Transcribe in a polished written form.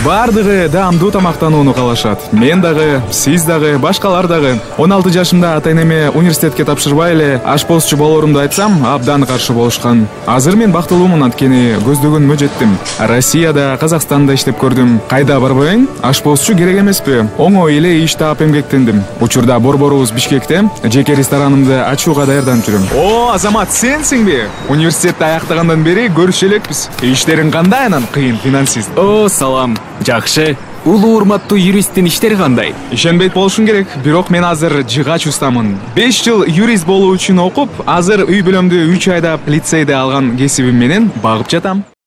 Бардыгы даамдуу тамактанууну каалашат. Мен дагы, сиз дагы, башкалар дагы. 16 жашымда ата-энеме университетке тапшырбай эле ашпозчу болорумду айтсам, абдан каршы болушкан. Азыр мен бактылуумун, анткени көздөгөнүмө жеттим. Россияда, Казакстанда иштеп көрдүм. Кайда барбайын? Ашпозчу керек эмеспи? Оңой эле иш таап эмгектендим. Учурда борборубуз Бишкекте жеке ресторанымды ачууга даярданып жүрөм. О, Азамат, сенсиңби? Университетти аяктагандан бери көрүшө элекпиз. Иштериң кандай анан, кыйын, финансист? О, салам. Жакшы. Улуу урматтуу юристтин иштери кандай? Ишенбейт болушуң керек, бирок мен азыр жыгач устамын. 5 жыл юрист болуу үчүн окуп, азыр үй бүлөмдү 3 айда лицейде алган кесибим менен багып жатам.